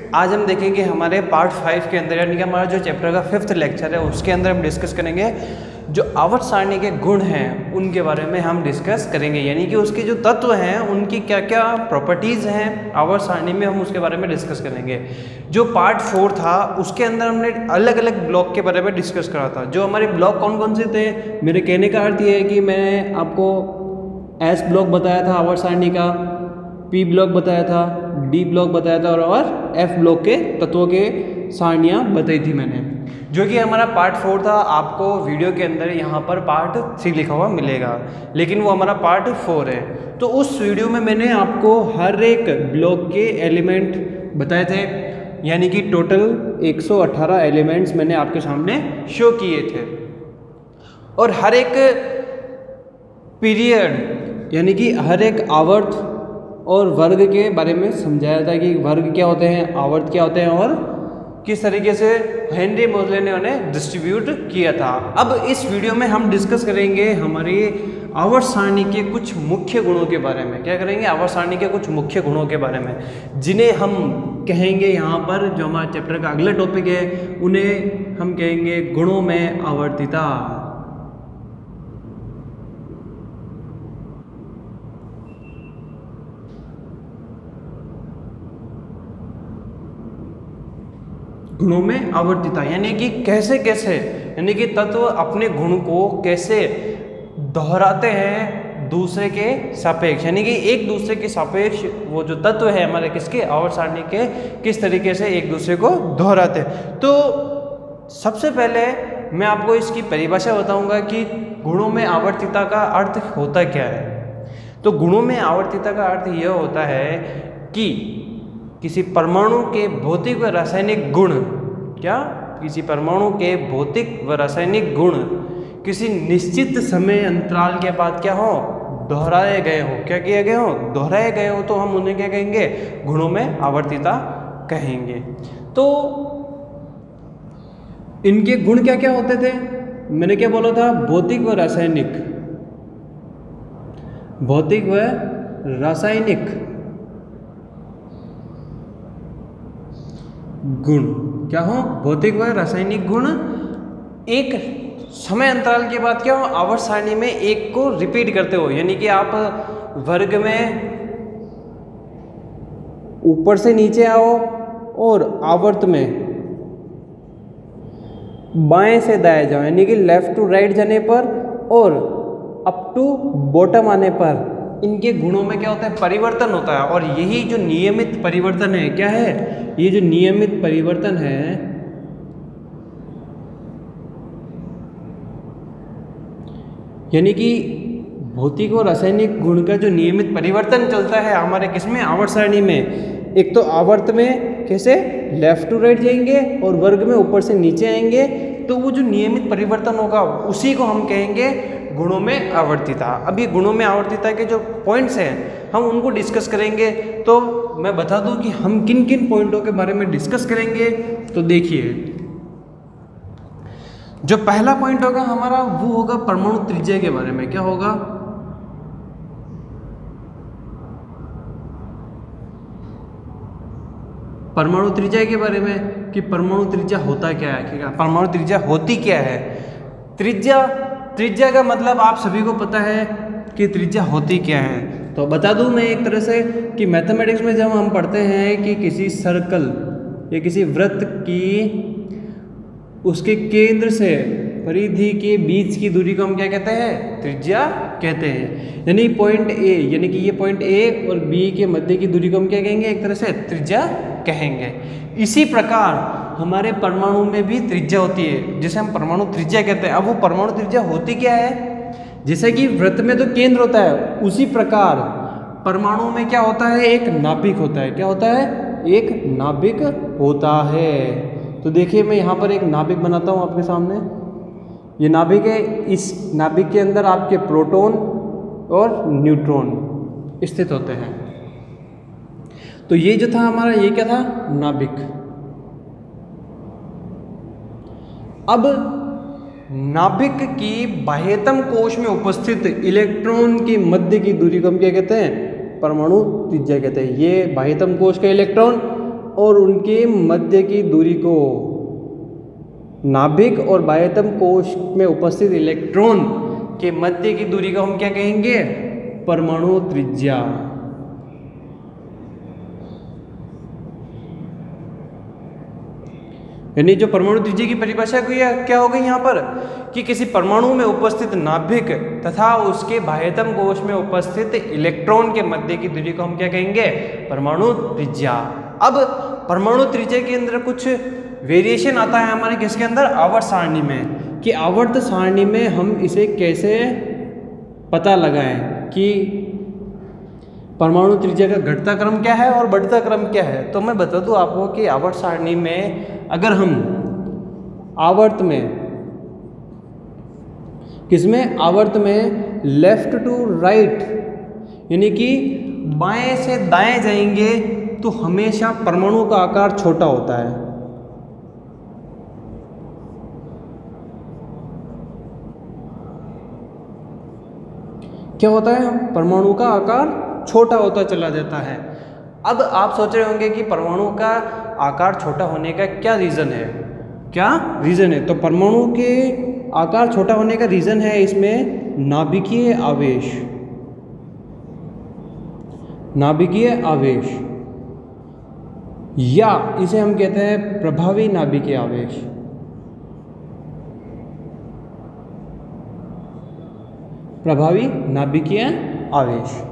आज हम देखेंगे हमारे पार्ट 5 के अंदर, यानी कि हमारा जो चैप्टर का 5th लेक्चर है उसके अंदर हम डिस्कस करेंगे जो आवर्त सारणी के गुण हैं उनके बारे में हम डिस्कस करेंगे, यानी कि उसके जो तत्व हैं उनकी क्या क्या प्रॉपर्टीज़ हैं आवर्त सारणी में, हम उसके बारे में डिस्कस करेंगे। जो पार्ट 4 था उसके अंदर हमने अलग अलग ब्लॉक के बारे में डिस्कस करा था। जो हमारे ब्लॉक कौन कौन से थे, मेरे कहने का अर्थ ये है कि मैंने आपको एस ब्लॉक बताया था आवर्त सारणी का, पी ब्लॉक बताया था, डी ब्लॉक बताया था और एफ ब्लॉक के तत्वों के सारणियाँ बताई थी मैंने, जो कि हमारा पार्ट 4 था। आपको वीडियो के अंदर यहाँ पर पार्ट 3 लिखा हुआ मिलेगा, लेकिन वो हमारा पार्ट 4 है। तो उस वीडियो में मैंने आपको हर एक ब्लॉक के एलिमेंट बताए थे, यानी कि टोटल 118 एलिमेंट्स मैंने आपके सामने शो किए थे, और हर एक पीरियड यानी कि हर एक आवर्त और वर्ग के बारे में समझाया था कि वर्ग क्या होते हैं, आवर्त क्या होते हैं और किस तरीके से हेनरी मोजले ने उन्हें डिस्ट्रीब्यूट किया था। अब इस वीडियो में हम डिस्कस करेंगे हमारी आवर्त सारणी के कुछ मुख्य गुणों के बारे में। क्या करेंगे? आवर्त सारणी के कुछ मुख्य गुणों के बारे में, जिन्हें हम कहेंगे यहाँ पर, जो हमारा चैप्टर का अगला टॉपिक है उन्हें हम कहेंगे गुणों में आवर्तिता। गुणों में आवर्तिता यानी कि कैसे कैसे, यानी कि तत्व अपने गुण को कैसे दोहराते हैं दूसरे के सापेक्ष, यानी कि एक दूसरे के सापेक्ष वो जो तत्व है हमारे किसके, आवर्त सारणी के, किस तरीके से एक दूसरे को दोहराते हैं। तो सबसे पहले मैं आपको इसकी परिभाषा बताऊंगा कि गुणों में आवर्तिता का अर्थ होता क्या है। तो गुणों में आवर्तिता का अर्थ यह होता है कि किसी परमाणु के भौतिक व रासायनिक गुण, क्या, किसी परमाणु के भौतिक व रासायनिक गुण किसी निश्चित समय अंतराल के बाद क्या हो, दोहराए गए हो। क्या किए गए हो? दोहराए गए हो, तो हम उन्हें क्या कहेंगे? गुणों में आवर्तिता कहेंगे। तो इनके गुण क्या क्या होते थे? मैंने क्या बोला था? भौतिक व रासायनिक, भौतिक व रासायनिक गुण क्या हो? भौतिक व रासायनिक गुण एक समय अंतराल के बाद क्या हो, आवर्त सारणी में एक को रिपीट करते हो, यानी कि आप वर्ग में ऊपर से नीचे आओ और आवर्त में बाएं से दाएं जाओ, यानी कि लेफ्ट टू राइट जाने पर और अप टू बॉटम आने पर इनके गुणों में क्या होता है? परिवर्तन होता है। और यही जो नियमित परिवर्तन है, क्या है? ये जो नियमित परिवर्तन है यानी कि भौतिक और रासायनिक गुण का जो नियमित परिवर्तन चलता है हमारे किसमें, आवर्त सारणी में। एक तो आवर्त में कैसे लेफ्ट टू राइट जाएंगे और वर्ग में ऊपर से नीचे आएंगे, तो वो जो नियमित परिवर्तन होगा उसी को हम कहेंगे गुणों में आवर्तिता। अब ये गुणों में आवर्तिता के जो पॉइंट्स हैं हम उनको डिस्कस करेंगे। तो मैं बता दूं कि हम किन किन पॉइंटों के बारे में डिस्कस करेंगे। तो देखिए, जो पहला पॉइंट होगा हमारा वो होगा परमाणु त्रिज्या के बारे में। क्या होगा? परमाणु त्रिज्या के बारे में, कि परमाणु त्रिज्या होता क्या है, परमाणु त्रिज्या होती क्या है। त्रिज्या का मतलब आप सभी को पता है कि त्रिज्या होती क्या है। तो बता दूं मैं एक तरह से कि मैथमेटिक्स में जब हम पढ़ते हैं कि किसी सर्कल या किसी वृत्त की उसके केंद्र से परिधि के बीच की दूरी को हम क्या कहते हैं? त्रिज्या कहते हैं। यानी पॉइंट ए, यानी कि ये पॉइंट ए और बी के मध्य की दूरी को हम क्या कहेंगे? एक तरह से त्रिज्या कहेंगे। इसी प्रकार हमारे परमाणु में भी त्रिज्या होती है, जिसे हम परमाणु त्रिज्या कहते हैं। अब वो परमाणु त्रिज्या होती क्या है? जैसे कि वृत्त में तो केंद्र होता है, उसी प्रकार परमाणु में क्या होता है? एक नाभिक होता है। क्या होता है? एक नाभिक होता है। तो देखिए, मैं यहाँ पर एक नाभिक बनाता हूँ आपके सामने। ये नाभिक है, इस नाभिक के अंदर आपके प्रोटॉन और न्यूट्रॉन स्थित होते हैं। तो ये जो था हमारा, ये क्या था? नाभिक। अब नाभिक की बाह्यतम कोश में उपस्थित इलेक्ट्रॉन की मध्य की दूरी को हम क्या कहते हैं? परमाणु त्रिज्या कहते हैं। ये बाह्यतम कोश का इलेक्ट्रॉन और उनके मध्य की दूरी को नाभिक और बाह्यतम कोश में उपस्थित इलेक्ट्रॉन के मध्य की दूरी को हम क्या कहेंगे? परमाणु त्रिज्या। यानी जो परमाणु त्रिज्या की परिभाषा क्या हो गई यहाँ पर कि किसी परमाणु में उपस्थित नाभिक तथा उसके बाह्यतम कोश में उपस्थित इलेक्ट्रॉन के मध्य की दूरी को हम क्या कहेंगे? परमाणु त्रिज्या। अब परमाणु त्रिज्या के अंदर कुछ वेरिएशन आता है हमारे किसके अंदर? आवर्त सारणी में, कि आवर्त सारणी में हम इसे कैसे पता लगाएं कि परमाणु त्रिज्या का घटता क्रम क्या है और बढ़ता क्रम क्या है। तो मैं बता दूं आपको कि आवर्त सारणी में अगर हम आवर्त में किसमें? आवर्त में लेफ्ट टू राइट यानी कि बाएं से दाएं जाएंगे तो हमेशा परमाणु का आकार छोटा होता है। क्या होता है? परमाणु का आकार छोटा होता चला जाता है। अब आप सोच रहे होंगे कि परमाणु का आकार छोटा होने का क्या रीज़न है? क्या रीज़न है? तो परमाणु के आकार छोटा होने का रीज़न है इसमें नाभिकीय आवेश। नाभिकीय आवेश या इसे हम कहते हैं प्रभावी नाभिकीय आवेश। प्रभावी नाभिकीय आवेश।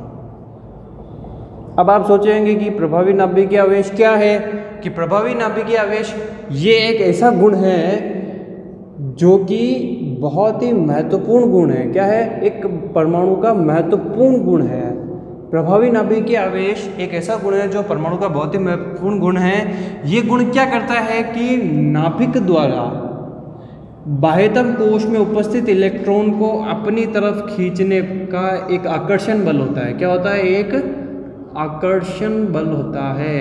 अब आप सोचेंगे कि प्रभावी नाभिकीय आवेश क्या है? कि प्रभावी नाभिकीय आवेश ये एक ऐसा गुण है जो कि बहुत ही महत्वपूर्ण गुण है। क्या है? एक परमाणु का महत्वपूर्ण गुण है। प्रभावी नाभिकीय आवेश एक ऐसा गुण है जो परमाणु का बहुत ही महत्वपूर्ण गुण है। ये गुण क्या करता है कि नाभिक द्वारा बाह्यतम कोश में उपस्थित इलेक्ट्रॉन को अपनी तरफ खींचने का एक आकर्षण बल होता है। क्या होता है? एक आकर्षण बल होता है।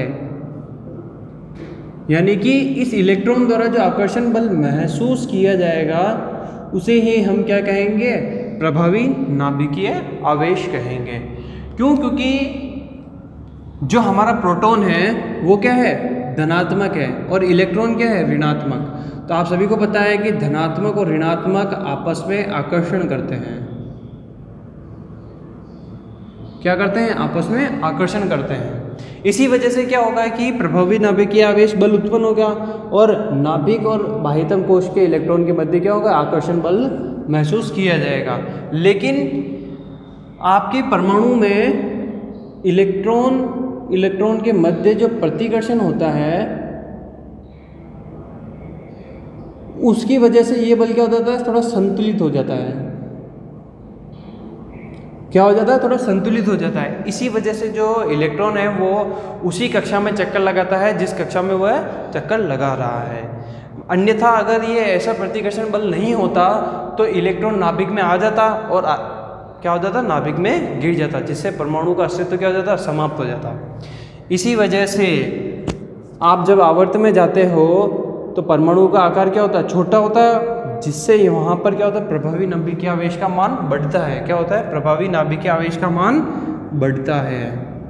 यानी कि इस इलेक्ट्रॉन द्वारा जो आकर्षण बल महसूस किया जाएगा उसे ही हम क्या कहेंगे? प्रभावी नाभिकीय आवेश कहेंगे। क्यों? क्योंकि जो हमारा प्रोटॉन है वो क्या है? धनात्मक है और इलेक्ट्रॉन क्या है? ऋणात्मक। तो आप सभी को पता है कि धनात्मक और ऋणात्मक आपस में आकर्षण करते हैं। क्या करते हैं? आपस में आकर्षण करते हैं। इसी वजह से क्या होगा कि प्रभावी नाभिकीय आवेश बल उत्पन्न होगा और नाभिक और बाह्यतम कोश के इलेक्ट्रॉन के मध्य क्या होगा? आकर्षण बल महसूस किया जाएगा। लेकिन आपके परमाणु में इलेक्ट्रॉन के मध्य जो प्रतिकर्षण होता है उसकी वजह से ये बल क्या हो जाता है? थोड़ा संतुलित हो जाता है। क्या हो जाता है? थोड़ा संतुलित हो जाता है। इसी वजह से जो इलेक्ट्रॉन है वो उसी कक्षा में चक्कर लगाता है जिस कक्षा में वह चक्कर लगा रहा है। अन्यथा अगर ये ऐसा प्रतिकर्षण बल नहीं होता तो इलेक्ट्रॉन नाभिक में आ जाता और क्या हो जाता? नाभिक में गिर जाता, जिससे परमाणु का अस्तित्व क्या हो जाता? समाप्त हो जाता। इसी वजह से आप जब आवर्त में जाते हो तो परमाणु का आकार क्या होता है? छोटा होता है, जिससे यहाँ पर क्या होता है? प्रभावी नाभिकीय आवेश का मान बढ़ता है। क्या होता है? प्रभावी नाभिकीय आवेश का मान बढ़ता है।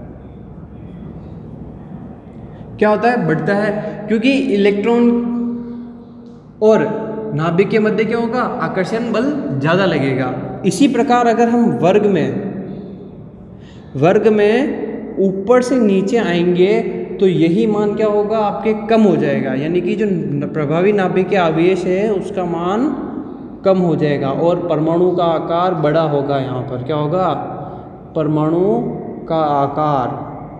क्या होता है? बढ़ता है, क्योंकि इलेक्ट्रॉन और नाभिक के मध्य क्या होगा? आकर्षण बल ज़्यादा लगेगा। इसी प्रकार अगर हम वर्ग में ऊपर से नीचे आएंगे तो यही मान क्या होगा? आपके कम हो जाएगा। यानी कि जो प्रभावी नाभिकीय आवेश है उसका मान कम हो जाएगा और परमाणु का आकार बड़ा होगा। यहाँ पर क्या होगा? परमाणु का आकार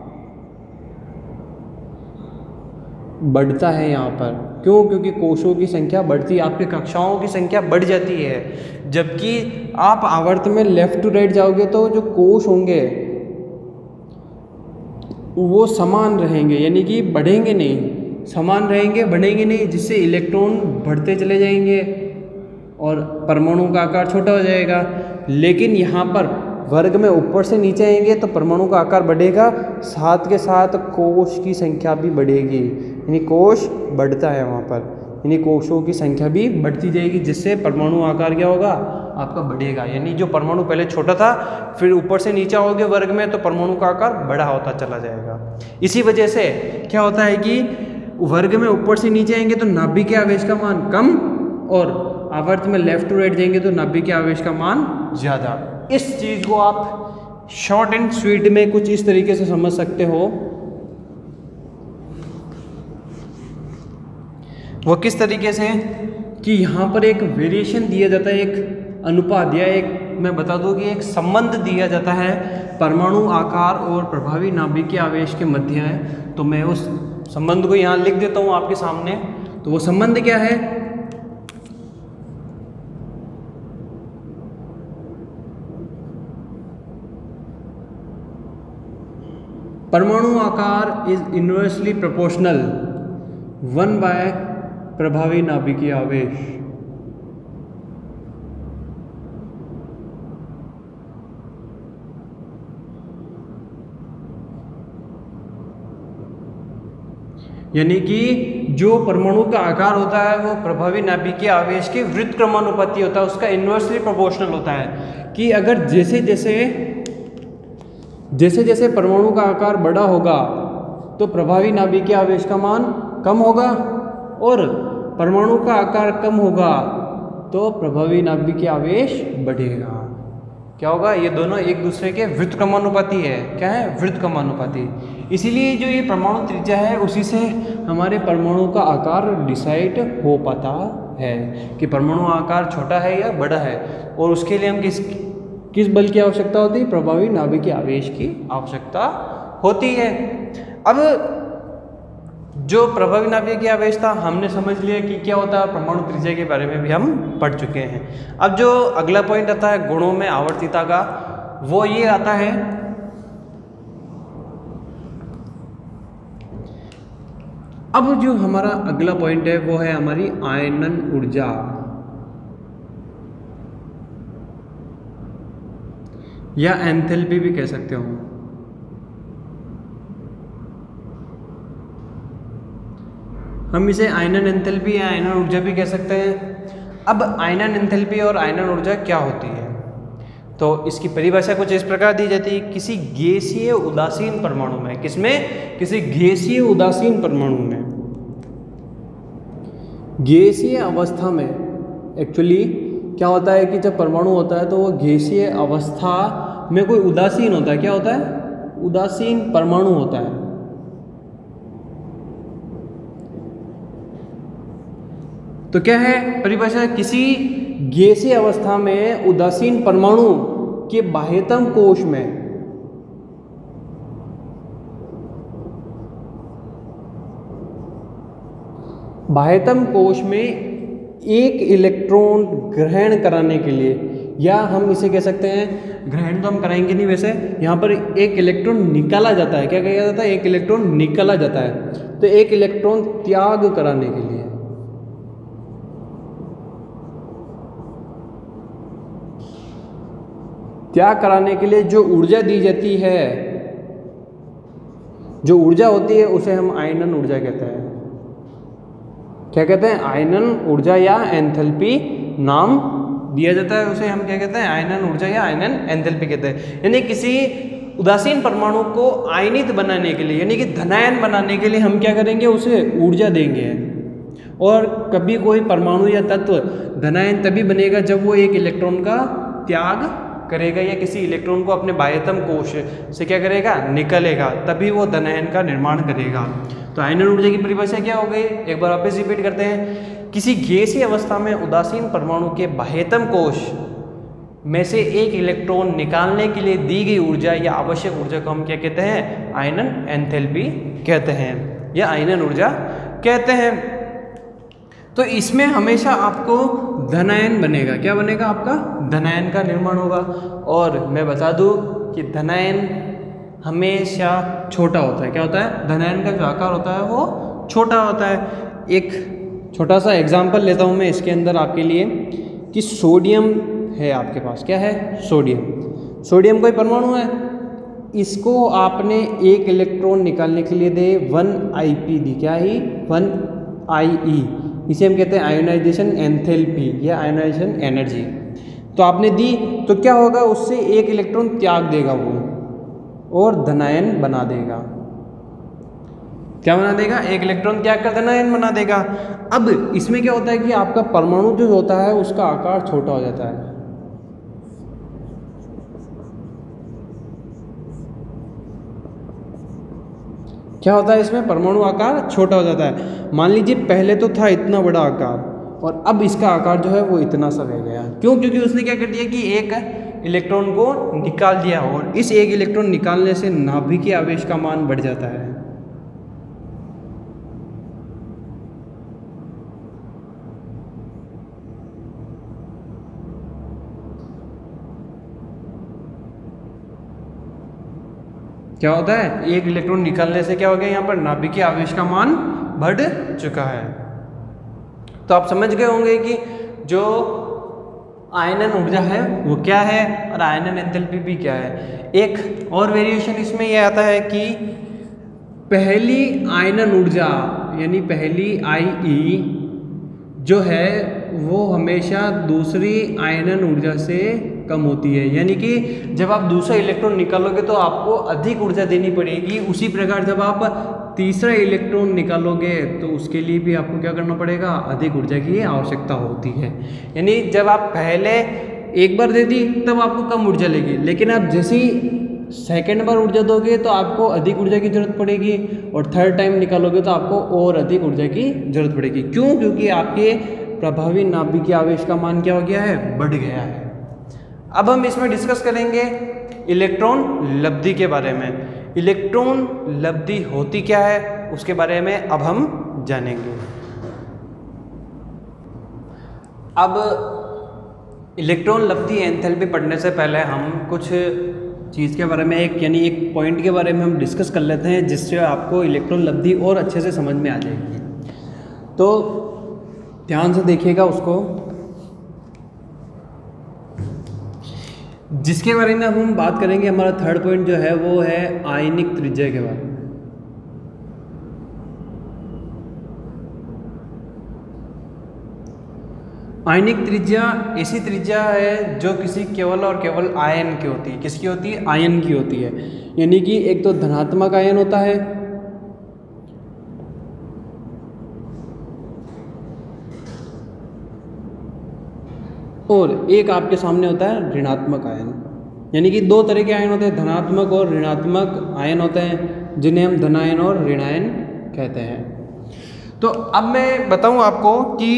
बढ़ता है यहाँ पर। क्यों? क्योंकि कोशों की संख्या बढ़ती है, आपकी कक्षाओं की संख्या बढ़ जाती है। जबकि आप आवर्त में लेफ्ट टू राइट जाओगे तो जो कोश होंगे वो समान रहेंगे, यानी कि बढ़ेंगे नहीं, समान रहेंगे, बढ़ेंगे नहीं, जिससे इलेक्ट्रॉन बढ़ते चले जाएंगे और परमाणु का आकार छोटा हो जाएगा। लेकिन यहाँ पर वर्ग में ऊपर से नीचे आएंगे तो परमाणु का आकार बढ़ेगा, साथ के साथ कोश की संख्या भी बढ़ेगी, यानी कोश बढ़ता है वहाँ पर, यानी कोशों की संख्या भी बढ़ती जाएगी, जिससे परमाणु आकार क्या होगा? आपका बढ़ेगा। यानी जो परमाणु पहले छोटा था फिर ऊपर से नीचे आओगे वर्ग में तो परमाणु का आकार बड़ा होता चला जाएगा। इसी वजह से क्या होता है कि वर्ग में ऊपर से नीचे आएंगे तो नाभिक के आवेश का मान कम, और आवर्त में लेफ्ट टू राइट जाएंगे तो नाभिक के आवेश का मान ज़्यादा। इस चीज़ को आप शॉर्ट एंड स्वीट में कुछ इस तरीके से समझ सकते हो। वो किस तरीके से कि यहाँ पर एक वेरिएशन दिया जाता है, एक अनुपात या एक मैं बता दूं कि एक संबंध दिया जाता है परमाणु आकार और प्रभावी नाभिक के आवेश के मध्य है। तो मैं उस संबंध को यहाँ लिख देता हूँ आपके सामने। तो वो संबंध क्या है? परमाणु आकार इज इनवर्सली प्रोपोर्शनल 1 बाय प्रभावी नाभिकीय आवेश। यानी कि जो परमाणु का आकार होता है वो प्रभावी नाभिकीय आवेश के वृत्त क्रमानुपाती होता है, उसका इनवर्सली प्रोपोर्शनल होता है। कि अगर जैसे जैसे परमाणु का आकार बड़ा होगा तो प्रभावी नाभिकीय आवेश का मान कम होगा, और परमाणु का आकार कम होगा तो प्रभावी नाभिकीय आवेश बढ़ेगा। क्या होगा? ये दोनों एक दूसरे के वृत्त क्रमानुपाती है। क्या है? वृत्त क्रमानुपाती। इसीलिए जो ये परमाणु त्रिज्या है उसी से हमारे परमाणु का आकार डिसाइड हो पाता है कि परमाणु आकार छोटा है या बड़ा है, और उसके लिए हम किस बल की आवश्यकता होती है? प्रभावी नाभिकीय आवेश की आवश्यकता होती है। अब जो प्रभावी नाभिकीय आवेश था हमने समझ लिया कि क्या होता है, परमाणु त्रिज्या के बारे में भी हम पढ़ चुके हैं। अब जो अगला पॉइंट आता है गुणों में आवर्तिता का, वो ये आता है अब जो हमारा अगला पॉइंट है वो है हमारी आयनन ऊर्जा या एंथैल्पी भी कह सकते हो। हम इसे आयनन एंथैल्पी या आयनन ऊर्जा भी कह सकते हैं। अब आयनन एंथैल्पी और आयनन ऊर्जा क्या होती है? तो इसकी परिभाषा कुछ इस प्रकार दी जाती है, किसी गैसीय उदासीन परमाणु में, किसमें? किसी गैसीय उदासीन परमाणु में, गैसीय अवस्था में एक्चुअली क्या होता है कि जब परमाणु होता है तो वो गैसीय अवस्था में कोई उदासीन होता है। क्या होता है? उदासीन परमाणु होता है। तो क्या है परिभाषा? किसी गैसीय अवस्था में उदासीन परमाणु के बाह्यतम कोश में एक इलेक्ट्रॉन ग्रहण कराने के लिए, या हम इसे कह सकते हैं, ग्रहण तो हम कराएंगे नहीं, वैसे यहाँ पर एक इलेक्ट्रॉन निकाला जाता है। क्या कहा जाता है? एक इलेक्ट्रॉन निकाला जाता है। तो एक इलेक्ट्रॉन त्याग कराने के लिए, त्याग कराने के लिए जो ऊर्जा दी जाती है, जो ऊर्जा होती है उसे हम आयनन ऊर्जा कहते हैं। क्या कहते हैं? आयनन ऊर्जा या एंथैल्पी नाम दिया जाता है उसे। हम क्या कहते हैं? आयनन ऊर्जा या आयनन एंथैल्पी कहते हैं। यानी किसी उदासीन परमाणु को आयनित बनाने के लिए, यानी कि धनायन बनाने के लिए हम क्या करेंगे? उसे ऊर्जा देंगे। और कभी कोई परमाणु या तत्व धनायन तभी बनेगा जब वो एक इलेक्ट्रॉन का त्याग करेगा या किसी इलेक्ट्रॉन को अपने बाह्यतम कोश से क्या करेगा? निकलेगा, तभी वो धनायन का निर्माण करेगा। तो आयनन ऊर्जा की परिभाषा क्या हो गई? एक बार वापस रिपीट करते हैं। किसी गैसीय अवस्था में उदासीन परमाणु के बाह्यतम कोश में से एक इलेक्ट्रॉन निकालने के लिए दी गई ऊर्जा या आवश्यक ऊर्जा को हम क्या कहते हैं? आयनन एंथैल्पी कहते हैं या आयनन ऊर्जा कहते हैं। तो इसमें हमेशा आपको धनायन बनेगा। क्या बनेगा? आपका धनायन का निर्माण होगा। और मैं बता दूं कि धनायन हमेशा छोटा होता है। क्या होता है? धनायन का जो आकार होता है वो छोटा होता है। एक छोटा सा एग्जाम्पल लेता हूँ मैं इसके अंदर आपके लिए कि सोडियम है आपके पास। क्या है? सोडियम। सोडियम कोई परमाणु है, इसको आपने एक इलेक्ट्रॉन निकालने के लिए दे 1 IP दी। क्या ही? 1 IE। इसे हम कहते हैं आयोनाइजेशन एंथैल्पी या आयोनाइजेशन एनर्जी। तो आपने दी तो क्या होगा? उससे एक इलेक्ट्रॉन त्याग देगा वो और धनायन बना देगा। क्या बना देगा, एक इलेक्ट्रॉन त्याग कर धनायन बना देगा। अब इसमें क्या होता है कि आपका परमाणु जो होता है उसका आकार छोटा हो जाता है। क्या होता है इसमें, परमाणु आकार छोटा हो जाता है। मान लीजिए पहले तो था इतना बड़ा आकार और अब इसका आकार जो है वो इतना सा रह गया। क्यों? क्योंकि उसने क्या कर दिया कि एक इलेक्ट्रॉन को निकाल दिया और इस एक इलेक्ट्रॉन निकालने से नाभिकीय आवेश का मान बढ़ जाता है। क्या होता है, एक इलेक्ट्रॉन निकालने से क्या हो गया, यहाँ पर नाभिकीय आवेश का मान बढ़ चुका है। तो आप समझ गए होंगे कि जो आयनन ऊर्जा है वो क्या है और आयनन एंथैल्पी भी क्या है। एक और वेरिएशन इसमें यह आता है कि पहली आयनन ऊर्जा यानी पहली IE जो है वो हमेशा दूसरी आयनन ऊर्जा से कम होती है। यानी कि जब आप दूसरा इलेक्ट्रॉन निकालोगे तो आपको अधिक ऊर्जा देनी पड़ेगी। उसी प्रकार जब आप तीसरा इलेक्ट्रॉन निकालोगे तो उसके लिए भी आपको क्या करना पड़ेगा, अधिक ऊर्जा की आवश्यकता होती है। यानी जब आप पहले एक बार दे दी तब आपको कम ऊर्जा लेगी, लेकिन आप जैसे ही सेकेंड बार ऊर्जा दोगे तो आपको अधिक ऊर्जा की जरूरत पड़ेगी और थर्ड टाइम निकालोगे तो आपको और अधिक ऊर्जा की जरूरत पड़ेगी। क्यों? क्योंकि आपके प्रभावी नाभिकीय आवेश का मान क्या हो गया है, बढ़ गया है। अब हम इसमें डिस्कस करेंगे इलेक्ट्रॉन लब्धि के बारे में। इलेक्ट्रॉन लब्धि होती क्या है उसके बारे में अब हम जानेंगे। अब इलेक्ट्रॉन लब्धि एंथैल्पी पढ़ने से पहले हम कुछ चीज़ के बारे में एक पॉइंट के बारे में हम डिस्कस कर लेते हैं जिससे आपको इलेक्ट्रॉन लब्धि और अच्छे से समझ में आ जाएगी। तो ध्यान से देखिएगा उसको, जिसके बारे में हम बात करेंगे। हमारा थर्ड पॉइंट जो है वो है आयनिक त्रिज्या के बारे में। आयनिक त्रिज्या ऐसी त्रिज्या है जो किसी केवल और केवल आयन की होती है। किसकी होती है? आयन की होती है। यानी कि एक तो धनात्मक आयन होता है और एक आपके सामने होता है ऋणात्मक आयन। यानी कि दो तरह के आयन होते हैं, धनात्मक और ऋणात्मक आयन होते हैं, जिन्हें हम धनायन और ऋणायन कहते हैं। तो अब मैं बताऊं आपको कि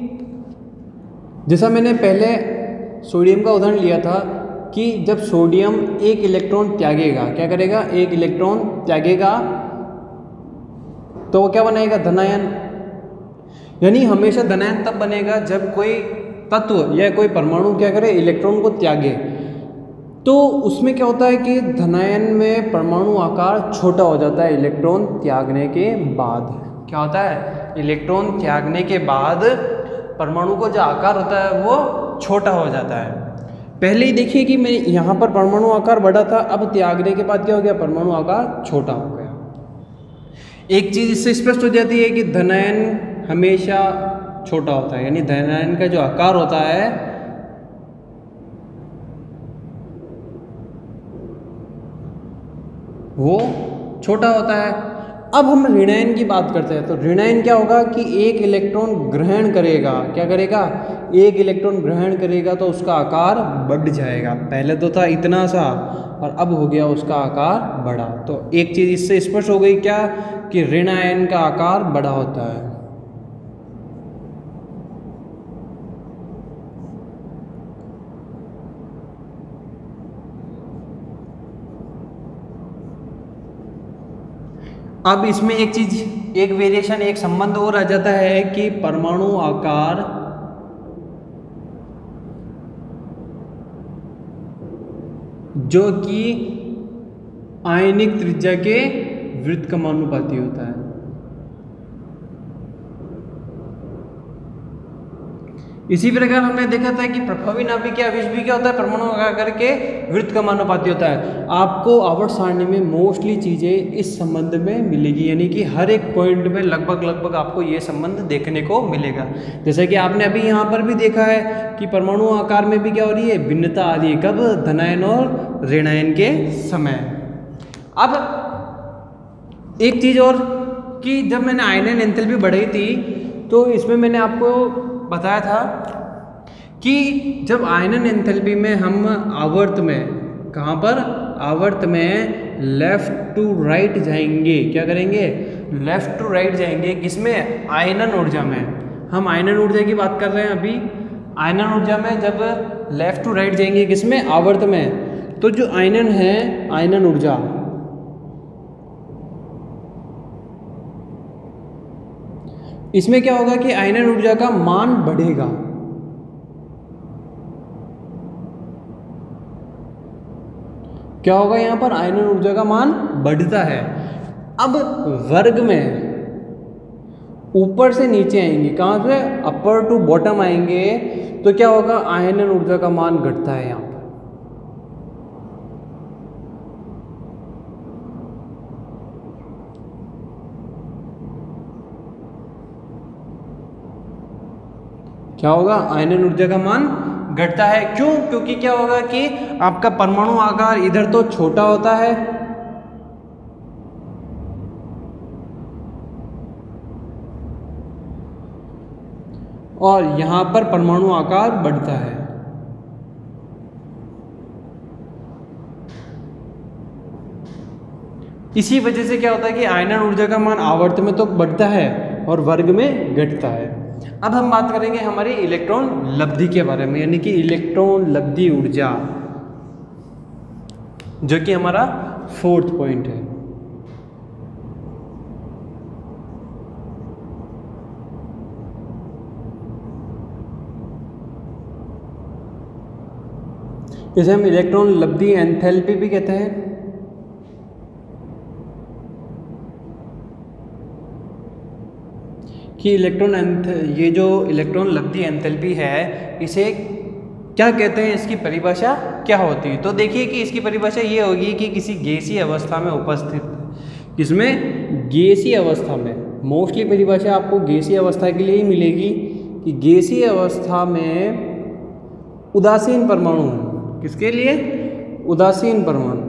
जैसा मैंने पहले सोडियम का उदाहरण लिया था कि जब सोडियम एक इलेक्ट्रॉन त्यागेगा, क्या करेगा, एक इलेक्ट्रॉन त्यागेगा तो वो क्या बनाएगा, धनायन। यानी हमेशा धनायन तब बनेगा जब कोई तत्व या कोई परमाणु क्या करे, इलेक्ट्रॉन को त्यागे। तो उसमें क्या होता है कि धनायन में परमाणु आकार छोटा हो जाता है इलेक्ट्रॉन त्यागने के बाद। क्या होता है, इलेक्ट्रॉन त्यागने के बाद परमाणु को जो आकार होता है वो छोटा हो जाता है। पहले ही देखिए कि मैं यहाँ पर परमाणु आकार बड़ा था, अब त्यागने के बाद क्या हो गया, परमाणु आकार छोटा हो गया। एक चीज़ इससे स्पष्ट हो जाती है कि धनायन हमेशा छोटा होता है। यानी धनायन का जो आकार होता है वो छोटा होता है। अब हम ऋणायन की बात करते हैं। तो ऋणायन क्या होगा कि एक इलेक्ट्रॉन ग्रहण करेगा, क्या करेगा, एक इलेक्ट्रॉन ग्रहण करेगा तो उसका आकार बढ़ जाएगा। पहले तो था इतना सा और अब हो गया उसका आकार बड़ा। तो एक चीज़ इससे स्पष्ट हो गई क्या, कि ऋणायन का आकार बड़ा होता है। अब इसमें एक चीज, एक वेरिएशन, एक संबंध और आ जाता है कि परमाणु आकार जो कि आयनिक त्रिज्या के वृत्त समानुपाती होता है। इसी प्रकार हमने देखा था कि प्रभावी नाभिकीय आवेश भी क्या होता है, परमाणु आकार के वृत्त का समानुपाती होता है। आपको आवर्त सारणी में मोस्टली चीज़ें इस संबंध में मिलेगी। यानी कि हर एक पॉइंट में लगभग आपको ये संबंध देखने को मिलेगा। जैसे कि आपने अभी यहाँ पर भी देखा है कि परमाणु आकार में भी क्या हो रही है, भिन्नता आ रही है। कब, धनायन और ऋणायन के समय। अब एक चीज़ और कि जब मैंने आयनन एंथैल्पी बढ़ाई थी तो इसमें मैंने आपको बताया था कि जब आयनन एंथैल्पी में हम आवर्त में, कहाँ पर, आवर्त में लेफ्ट टू राइट जाएंगे, क्या करेंगे, लेफ्ट टू राइट जाएंगे, किसमें, आयनन ऊर्जा में। हम आयनन ऊर्जा की बात कर रहे हैं अभी। आयनन ऊर्जा में जब लेफ्ट टू राइट जाएंगे, किसमें, आवर्त में, तो जो आयनन है, आयनन ऊर्जा, इसमें क्या होगा कि आयनन ऊर्जा का मान बढ़ेगा। क्या होगा यहाँ पर, आयनन ऊर्जा का मान बढ़ता है। अब वर्ग में ऊपर से नीचे आएंगे, कहाँ से, अपर टू बॉटम आएंगे, तो क्या होगा, आयनन ऊर्जा का मान घटता है यहाँ पर। क्या होगा, आयनन ऊर्जा का मान घटता है। क्यों, क्योंकि क्या होगा कि आपका परमाणु आकार इधर तो छोटा होता है और यहां पर परमाणु आकार बढ़ता है। इसी वजह से क्या होता है कि आयनन ऊर्जा का मान आवर्त में तो बढ़ता है और वर्ग में घटता है। अब हम बात करेंगे हमारी इलेक्ट्रॉन लब्धि के बारे में, यानी कि इलेक्ट्रॉन लब्धि ऊर्जा, जो कि हमारा 4th पॉइंट है। इसे हम इलेक्ट्रॉन लब्धि एंथैल्पी भी कहते हैं। कि ये जो इलेक्ट्रॉन लब्धि एंथैल्पी है, इसे क्या कहते हैं, इसकी परिभाषा क्या होती है। तो देखिए कि इसकी परिभाषा ये होगी कि किसी गैसीय अवस्था में उपस्थित, किसमें, गैसीय अवस्था में, मोस्टली परिभाषा आपको गैसीय अवस्था के लिए ही मिलेगी कि गैसीय अवस्था में उदासीन परमाणु, किसके लिए, उदासीन परमाणु,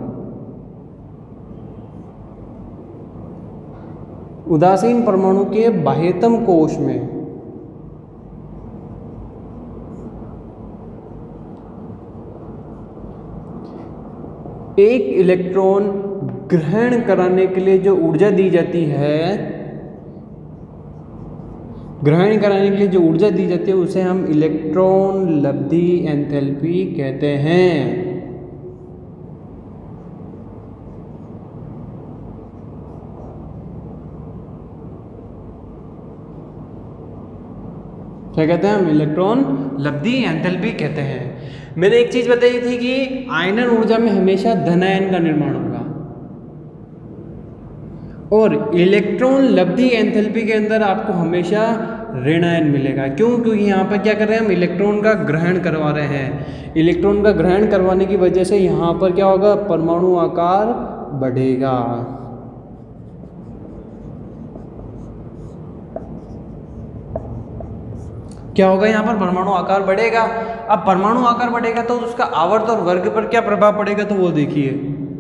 उदासीन परमाणु के बाह्यतम कोश में एक इलेक्ट्रॉन ग्रहण कराने के लिए जो ऊर्जा दी जाती है, ग्रहण कराने के लिए जो ऊर्जा दी जाती है, उसे हम इलेक्ट्रॉन लब्धि एंथैल्पी कहते हैं। क्या कहते हैं हम, इलेक्ट्रॉन लब्धि एंथैल्पी कहते हैं। मैंने एक चीज बताई थी कि आयनन ऊर्जा में हमेशा धन आयन का निर्माण होगा और इलेक्ट्रॉन लब्धि एंथैल्पी के अंदर आपको हमेशा ऋण आयन मिलेगा। क्यों, क्योंकि यहाँ पर क्या कर रहे हैं हम, इलेक्ट्रॉन का ग्रहण करवा रहे हैं। इलेक्ट्रॉन का ग्रहण करवाने की वजह से यहाँ पर क्या होगा, परमाणु आकार बढ़ेगा। क्या होगा, यहाँ पर परमाणु आकार बढ़ेगा। अब परमाणु आकार बढ़ेगा तो उसका आवर्त और वर्ग पर क्या प्रभाव पड़ेगा, तो वो देखिए।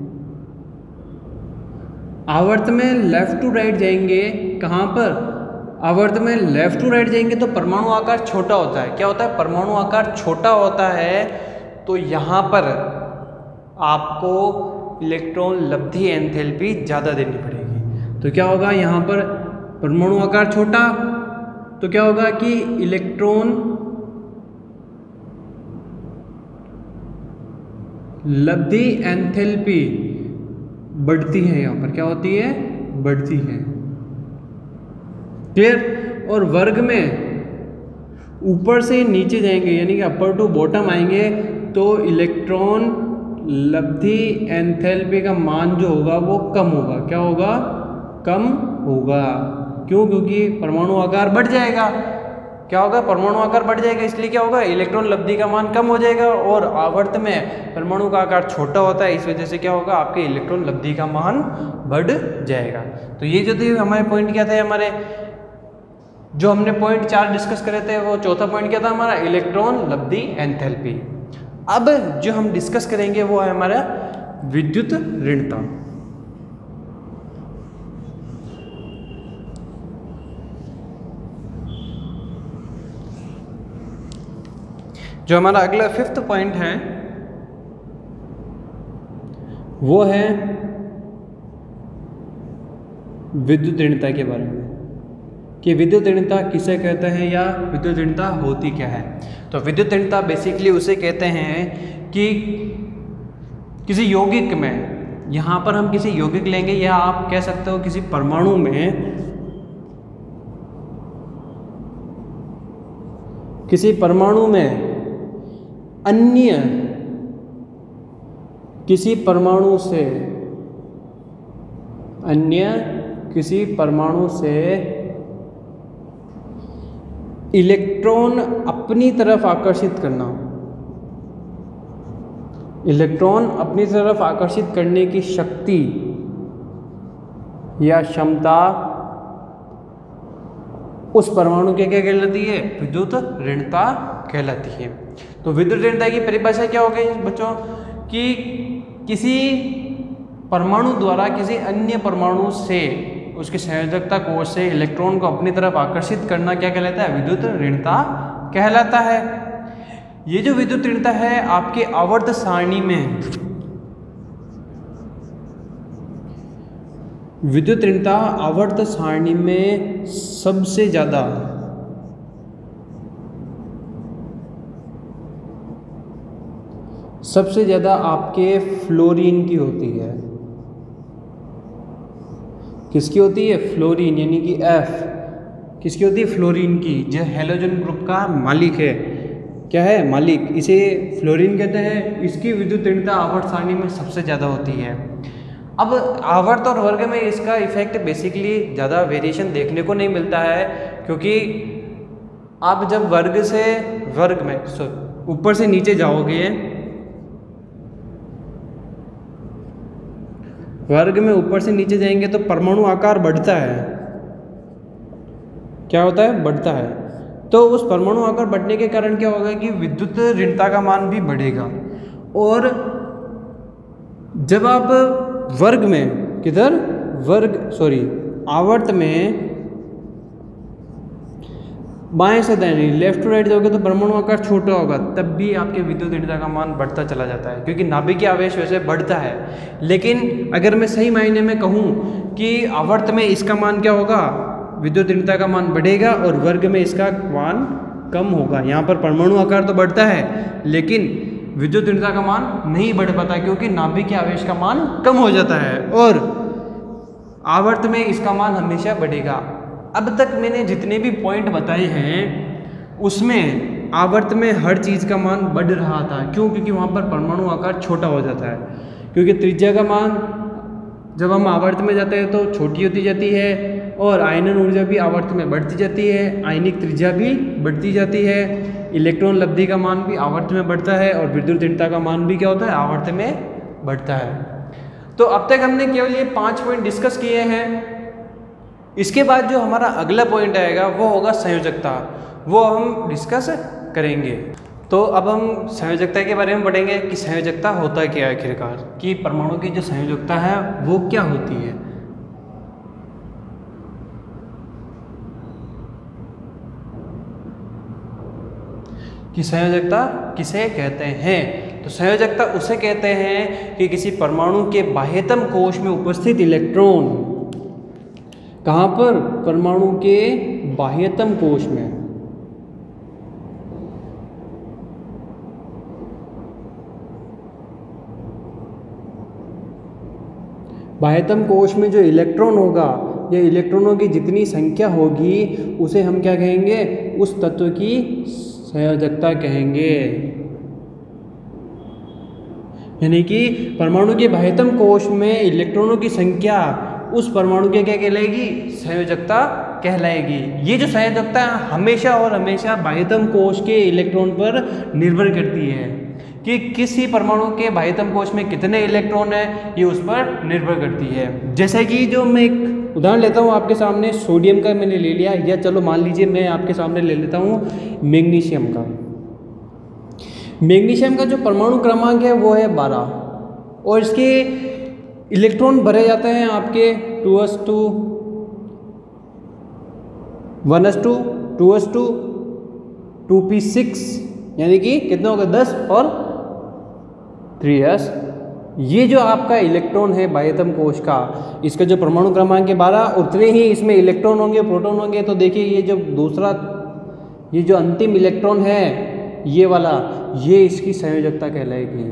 आवर्त में लेफ्ट टू राइट जाएंगे, कहाँ पर, आवर्त में लेफ्ट टू राइट जाएंगे तो परमाणु आकार छोटा होता है। क्या होता है, परमाणु आकार छोटा होता है, तो यहाँ पर आपको इलेक्ट्रॉन लब्धि एंथैल्पी ज़्यादा देनी पड़ेगी। तो क्या होगा, यहाँ पर परमाणु आकार छोटा, तो क्या होगा कि इलेक्ट्रॉन लब्धि एंथैल्पी बढ़ती है, यहाँ पर क्या होती है, बढ़ती है। क्लियर। और वर्ग में ऊपर से नीचे जाएंगे, यानी कि अपर टू बॉटम आएंगे, तो इलेक्ट्रॉन लब्धि एंथैल्पी का मान जो होगा वो कम होगा। क्या होगा, कम होगा। क्यों, क्योंकि परमाणु आकार बढ़ जाएगा। क्या होगा, परमाणु आकार बढ़ जाएगा, इसलिए क्या होगा, इलेक्ट्रॉन लब्धि का मान कम हो जाएगा। और आवर्त में परमाणु का आकार छोटा होता है, इस वजह से क्या होगा, आपके इलेक्ट्रॉन लब्धि का मान बढ़ जाएगा। तो ये जो थे हमारे पॉइंट क्या थे, हमारे जो हमने पॉइंट 4 डिस्कस करे थे, वो चौथा पॉइंट क्या था हमारा, इलेक्ट्रॉन लब्धि एंथैल्पी। अब जो हम डिस्कस करेंगे वो है हमारा विद्युत ऋणता। जो हमारा अगला 5th पॉइंट है वो है विद्युत ऋणता के बारे में, कि विद्युत ऋणता किसे कहते हैं या विद्युत ऋणता होती क्या है। तो विद्युत ऋणता बेसिकली उसे कहते हैं कि किसी यौगिक में, यहाँ पर हम किसी यौगिक लेंगे या आप कह सकते हो किसी परमाणु में, किसी परमाणु में अन्य किसी परमाणु से इलेक्ट्रॉन अपनी तरफ आकर्षित करना, इलेक्ट्रॉन अपनी तरफ आकर्षित करने की शक्ति या क्षमता उस परमाणु के क्या कहलाती है, विद्युत ऋणता कहलाती है। तो विद्युत ऋणता की परिभाषा क्या हो गई बच्चों, कि किसी परमाणु द्वारा किसी अन्य परमाणु से उसकी संयोजकता कोश से इलेक्ट्रॉन को अपनी तरफ आकर्षित करना क्या कहलाता है, विद्युत ऋणता कहलाता है। ये जो विद्युत ऋणता है आपके आवर्त सारणी में, विद्युत ऋणता आवर्त सारणी में सबसे ज़्यादा आपके फ्लोरीन की होती है। किसकी होती है, फ्लोरीन, यानी कि F किसकी होती है, फ्लोरीन की, जो हैलोजन ग्रुप का मालिक है। क्या है, मालिक, इसे फ्लोरीन कहते हैं। इसकी विद्युत ऋणता आवर्त सारणी में सबसे ज़्यादा होती है। अब आवर्त और वर्ग में इसका इफेक्ट बेसिकली ज़्यादा वेरिएशन देखने को नहीं मिलता है, क्योंकि आप जब वर्ग से वर्ग में ऊपर से नीचे जाओगे, वर्ग में ऊपर से नीचे जाएंगे तो परमाणु आकार बढ़ता है। क्या होता है, बढ़ता है। तो उस परमाणु आकार बढ़ने के कारण क्या होगा कि विद्युत ऋणता का मान भी बढ़ेगा। और जब आप वर्ग में, किधर, आवर्त में बाएं से दाएं, लेफ्ट टू राइट जाओगे तो परमाणु आकार छोटा होगा, तब भी आपके विद्युत ऋणता का मान बढ़ता चला जाता है, क्योंकि नाभिकीय आवेश वैसे बढ़ता है। लेकिन अगर मैं सही मायने में कहूँ कि आवर्त में इसका मान क्या होगा, विद्युत ऋणता का मान बढ़ेगा और वर्ग में इसका मान कम होगा। यहाँ पर परमाणु आकार तो बढ़ता है लेकिन विद्युत ऋणता का मान नहीं बढ़ पाता, क्योंकि नाभिकीय आवेश का मान कम हो जाता है और आवर्त में इसका मान हमेशा बढ़ेगा। अब तक मैंने जितने भी पॉइंट बताए हैं उसमें आवर्त में हर चीज़ का मान बढ़ रहा था। क्यों, क्योंकि वहाँ पर परमाणु आकार छोटा हो जाता है, क्योंकि त्रिज्या का मान जब हम आवर्त में जाते हैं तो छोटी होती जाती है और आयनन ऊर्जा भी आवर्त में बढ़ती जाती है, आयनिक त्रिज्या भी बढ़ती जाती है, इलेक्ट्रॉन लब्धि का मान भी आवर्त में बढ़ता है और विद्युत ऋणता का मान भी क्या होता है, आवर्त में बढ़ता है। तो अब तक हमने केवल ये 5 पॉइंट डिस्कस किए हैं। इसके बाद जो हमारा अगला पॉइंट आएगा वो होगा संयोजकता, वो हम डिस्कस करेंगे। तो अब हम संयोजकता के बारे में पढ़ेंगे कि संयोजकता होता क्या है आखिरकार, कि परमाणु की जो संयोजकता है वो क्या होती है। कि संयोजकता किसे कहते हैं, तो संयोजकता उसे कहते हैं कि किसी परमाणु के बाह्यतम कोश में उपस्थित इलेक्ट्रॉन, कहाँ पर, परमाणु के बाह्यतम कोश में, बाह्यतम कोश में जो इलेक्ट्रॉन होगा या इलेक्ट्रॉनों की जितनी संख्या होगी उसे हम क्या कहेंगे, उस तत्व की संयोजकता कहेंगे। यानी कि परमाणु के बाह्यतम कोश में इलेक्ट्रॉनों की संख्या उस परमाणु के क्या कहलाएगी, संयोजकता कहलाएगी। ये जो संयोजकता हमेशा और हमेशा बाह्यतम कोश के इलेक्ट्रॉन पर निर्भर करती है, कि किसी परमाणु के बाह्यतम कोश में कितने इलेक्ट्रॉन है, ये उस पर निर्भर करती है। जैसे कि जो मैं एक उदाहरण लेता हूँ आपके सामने, सोडियम का मैंने ले लिया, या चलो मान लीजिए मैं आपके सामने ले लेता हूँ मैग्नीशियम का। मैग्नीशियम का जो परमाणु क्रमांक है वो है 12 और इसके इलेक्ट्रॉन भरे जाते हैं आपके 2s2, 1s2, 2s2, 2p6 यानी कि कितना होगा 10 और 3s। ये जो आपका इलेक्ट्रॉन है बाह्यतम कोश का, इसका जो परमाणु क्रमांक है 12, उतने ही इसमें इलेक्ट्रॉन होंगे, प्रोटॉन होंगे। तो देखिए ये जो दूसरा, ये जो अंतिम इलेक्ट्रॉन है ये वाला, ये इसकी संयोजकता कहलाएगी।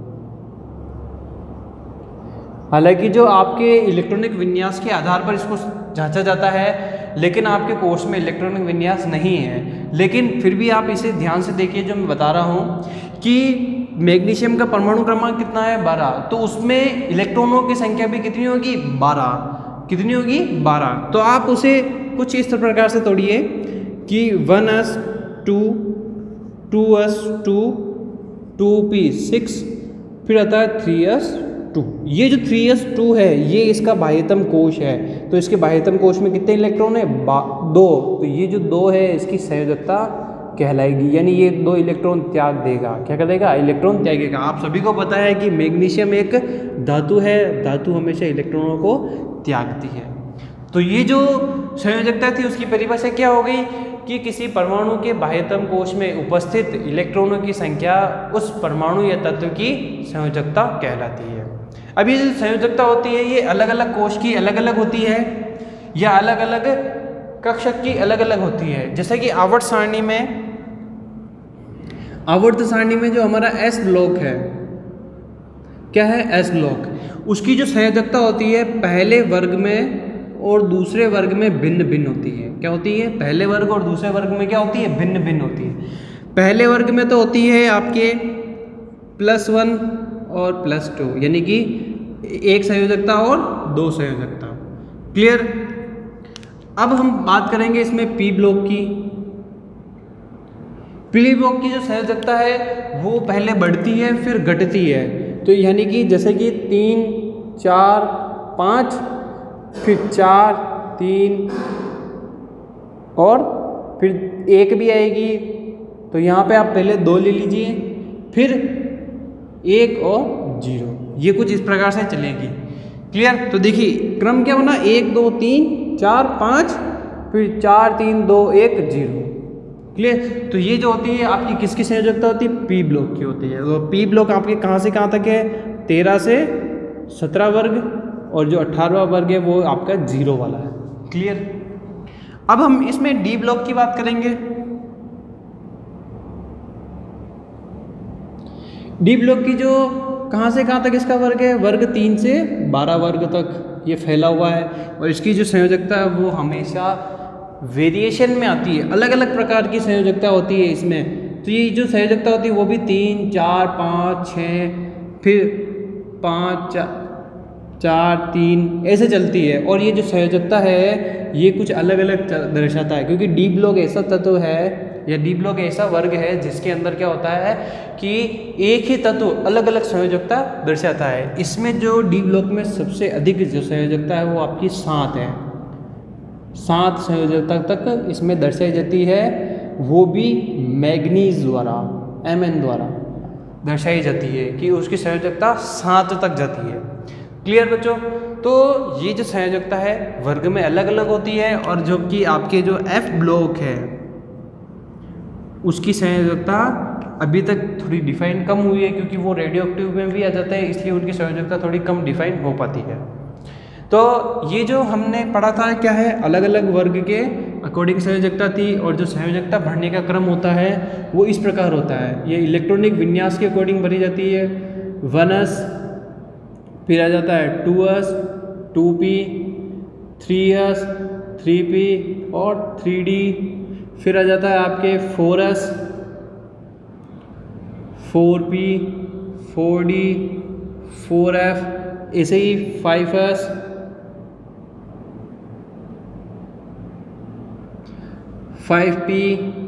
हालांकि जो आपके इलेक्ट्रॉनिक विन्यास के आधार पर इसको जांचा जाता है, लेकिन आपके कोर्स में इलेक्ट्रॉनिक विन्यास नहीं है। लेकिन फिर भी आप इसे ध्यान से देखिए, जो मैं बता रहा हूँ कि मैग्नीशियम का परमाणु क्रमांक कितना है 12, तो उसमें इलेक्ट्रॉनों की संख्या भी कितनी होगी 12। कितनी होगी 12। तो आप उसे कुछ इस प्रकार से तोड़िए कि 1s2 2s2 2p6, फिर आता है 3s2। ये जो 3s2 है ये इसका बाह्यतम कोश है। तो इसके बाह्यतम कोश में कितने इलेक्ट्रॉन है 2। तो ये जो 2 है इसकी संयोजकता कहलाएगी, यानी ये 2 इलेक्ट्रॉन त्याग देगा। क्या कर देगा? इलेक्ट्रॉन त्यागेगा। आप सभी को पता है कि मैग्नीशियम एक धातु है, धातु हमेशा इलेक्ट्रॉनों को त्यागती है। तो ये जो संयोजकता थी उसकी परिभाषा क्या हो गई कि किसी परमाणु के बाह्यतम कोश में उपस्थित इलेक्ट्रॉनों की संख्या उस परमाणु या तत्व की संयोजकता कहलाती है। अब ये जो संयोजकता होती है ये अलग अलग कोश की अलग अलग होती है या अलग अलग कक्षक की अलग अलग होती है। जैसे कि आवर्त सारणी में जो हमारा एस ब्लॉक है, क्या है एस ब्लॉक, उसकी जो संयोजकता होती है पहले वर्ग में और दूसरे वर्ग में भिन्न भिन्न होती है। क्या होती है? पहले वर्ग और दूसरे वर्ग में क्या होती है? भिन्न भिन्न होती है। पहले वर्ग में तो होती है आपके +1 और +2, यानी कि एक संयोजकता और 2 संयोजकता। क्लियर? अब हम बात करेंगे इसमें पी ब्लॉक की। पी ब्लॉक की जो संयोजकता है वो पहले बढ़ती है फिर घटती है। तो यानी कि जैसे कि 3 4 5, फिर 4 3 और फिर 1 भी आएगी। तो यहाँ पे आप पहले 2 ले लीजिए, फिर 1 और 0, ये कुछ इस प्रकार से चलेगी। क्लियर? तो देखिए क्रम क्या बना, 1 2 3 4 5, फिर 4 3 2 1 0। क्लियर? तो ये जो होती है आपकी किसकी संयोजकता होती है? पी ब्लॉक की होती है। तो पी ब्लॉक आपके कहाँ से कहाँ तक है? 13 से 17 वर्ग, और जो 18वां वर्ग है वो आपका 0 वाला है। क्लियर? अब हम इसमें डी ब्लॉक की बात करेंगे। डी ब्लॉक की जो कहाँ से कहाँ तक इसका वर्ग है? वर्ग 3 से 12 वर्ग तक ये फैला हुआ है। और इसकी जो संयोजकता है वो हमेशा वेरिएशन में आती है, अलग अलग प्रकार की संयोजकता होती है इसमें। तो ये जो संयोजकता होती है वो भी 3 4 5 6, फिर 5 4 3 ऐसे चलती है। और ये जो संयोजकता है ये कुछ अलग अलग दर्शाता है, क्योंकि डी ब्लॉक ऐसा तत्व है या डी ब्लॉक ऐसा वर्ग है जिसके अंदर क्या होता है कि एक ही तत्व अलग अलग संयोजकता दर्शाता है। इसमें जो डी ब्लॉक में सबसे अधिक जो संयोजकता है वो आपकी 7 है। 7 संयोजकता तक इसमें दर्शाई जाती है, वो भी मैग्नीज द्वारा, Mn द्वारा दर्शाई जाती है कि उसकी संयोजकता 7 तक जाती है। क्लियर बच्चों? तो ये जो संयोजकता है वर्ग में अलग अलग होती है, और जो कि आपके जो F ब्लॉक है उसकी संयोजकता अभी तक थोड़ी डिफाइन कम हुई है, क्योंकि वो रेडियो एक्टिव में भी आ जाता है, इसलिए उनकी संयोजकता थोड़ी कम डिफाइन हो पाती है। तो ये जो हमने पढ़ा था क्या है, अलग अलग वर्ग के अकॉर्डिंग संयोजकता थी, और जो संयोजकता बढ़ने का क्रम होता है वो इस प्रकार होता है। ये इलेक्ट्रॉनिक विन्यास के अकॉर्डिंग भरी जाती है। 1s, फिर आ जाता है 2s 2p, 3s 3p और 3d, फिर आ जाता है आपके 4s 4p 4d 4f, ऐसे ही 5s 5p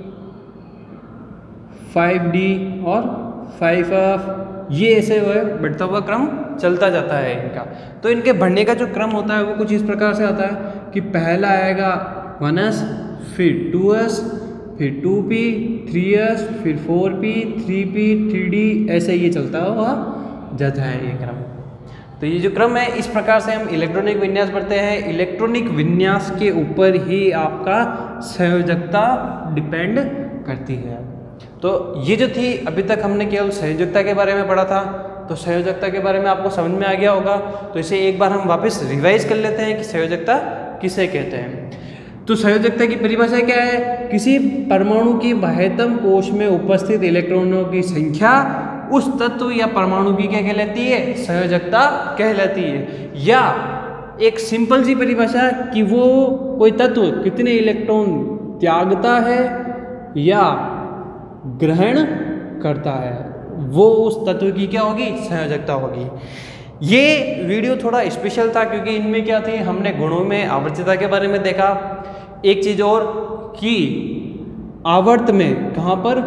5d और 5f, ये ऐसे वो बढ़ता हुआ क्रम चलता जाता है इनका। तो इनके बढ़ने का जो क्रम होता है वो कुछ इस प्रकार से आता है कि पहला आएगा 1s, फिर 2s, फिर 2p, 3s, फिर 4p, 3p, 3d, ऐसे ये चलता हुआ जाता है ये क्रम। तो ये जो क्रम है इस प्रकार से हम इलेक्ट्रॉनिक विन्यास पढ़ते हैं। इलेक्ट्रॉनिक विन्यास के ऊपर ही आपका संयोजकता डिपेंड करती है। तो ये जो थी, अभी तक हमने केवल संयोजकता के बारे में पढ़ा था, तो संयोजकता के बारे में आपको समझ में आ गया होगा। तो इसे एक बार हम वापस रिवाइज कर लेते हैं कि संयोजकता किसे कहते हैं। तो संयोजकता की परिभाषा क्या है? किसी परमाणु की बाह्यतम कोश में उपस्थित इलेक्ट्रॉनों की संख्या उस तत्व या परमाणु की क्या कहलाती है? संयोजकता कहलाती है। या एक सिंपल सी परिभाषा कि वो कोई तत्व कितने इलेक्ट्रॉन त्यागता है या ग्रहण करता है, वो उस तत्व की क्या होगी? संयोजकता होगी। ये वीडियो थोड़ा स्पेशल था क्योंकि इनमें क्या थी, हमने गुणों में आवर्तता के बारे में देखा। एक चीज और कि आवर्त में, कहाँ पर?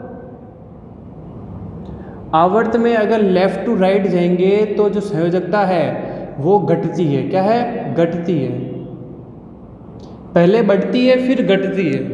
आवर्त में अगर लेफ्ट टू राइट जाएंगे तो जो संयोजकता है वो घटती है। क्या है? घटती है। पहले बढ़ती है फिर घटती है,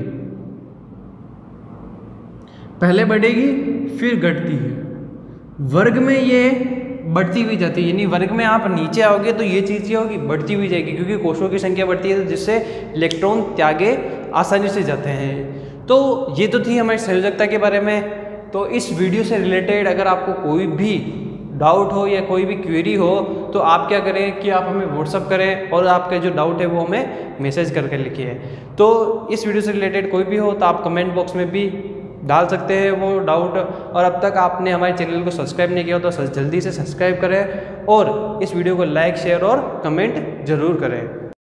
पहले बढ़ेगी फिर घटती है। वर्ग में ये बढ़ती हुई जाती है, यानी वर्ग में आप नीचे आओगे तो ये चीज़ होगी, बढ़ती हुई जाएगी, क्योंकि कोशों की संख्या बढ़ती है जिससे इलेक्ट्रॉन त्यागे आसानी से जाते हैं। तो ये तो थी हमारी संयोजकता के बारे में। तो इस वीडियो से रिलेटेड अगर आपको कोई भी डाउट हो या कोई भी क्वेरी हो तो आप क्या करें कि आप हमें व्हाट्सअप करें और आपका जो डाउट है वो हमें मैसेज करके लिखिए। तो इस वीडियो से रिलेटेड कोई भी हो तो आप कमेंट बॉक्स में भी डाल सकते हैं वो डाउट। और अब तक आपने हमारे चैनल को सब्सक्राइब नहीं किया तो जल्दी से सब्सक्राइब करें और इस वीडियो को लाइक, शेयर और कमेंट जरूर करें।